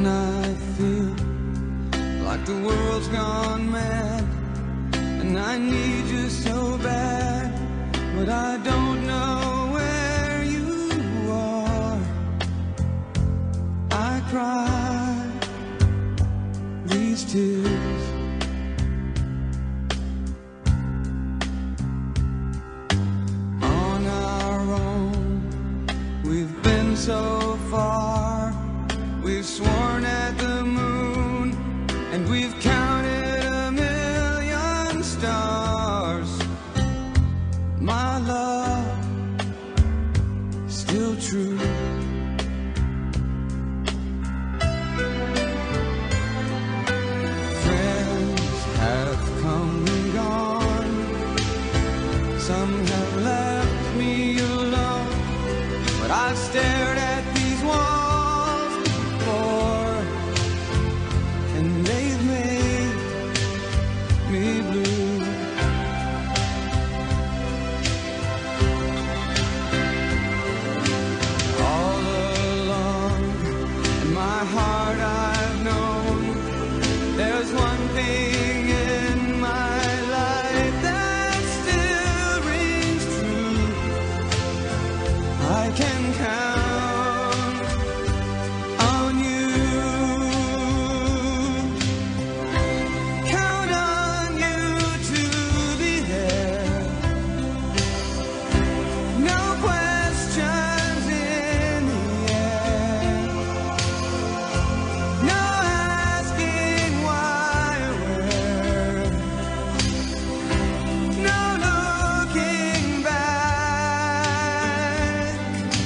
When I feel like the world's gone mad and I need you so bad, but I don't know where you are, I cry these tears. On our own, we've been so far. We've sworn at the moon, and we've counted a million stars. My love, still true. Friends have come and gone. Some have left me alone, but I've stared at these walls, and they've made me blue. All along in my heart I've known there's one thing in my life that still rings true. I can count on you. Count on you to be there. No questions in the air. No asking why or where. No looking back.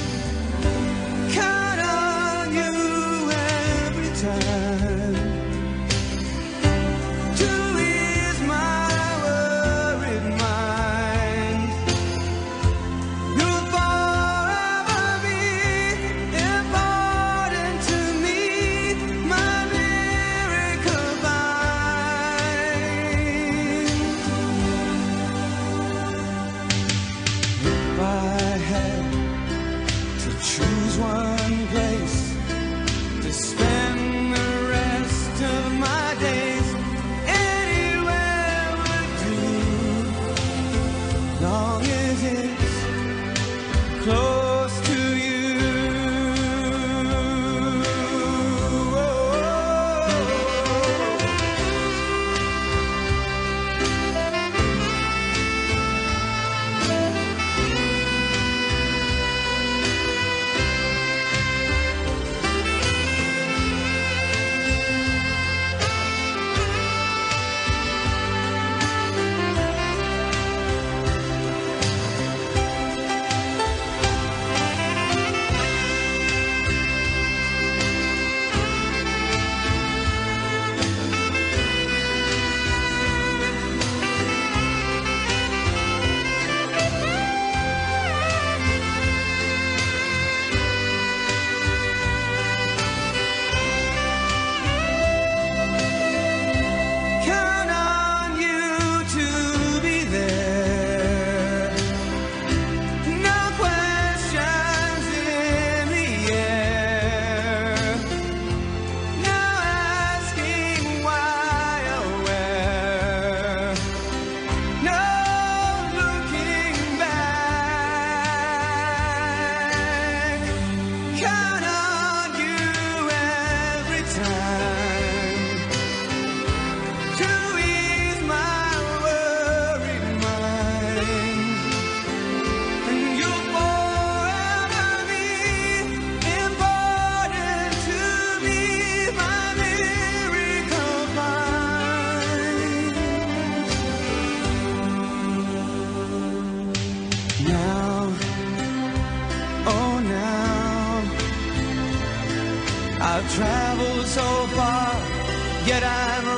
Count on you every time to ease my worried mind. You'll forever be important to me, my miracle bind. If I had to choose one place to spend the rest of my days, anywhere would do, long as it's close to you. Count on you to be there. No questions in the air. No asking why or where. No looking back. Count on you every time to ease my worried mind. And you'll forever be important to me, my miracle bind. Now, oh now, I've traveled so far, yet I'm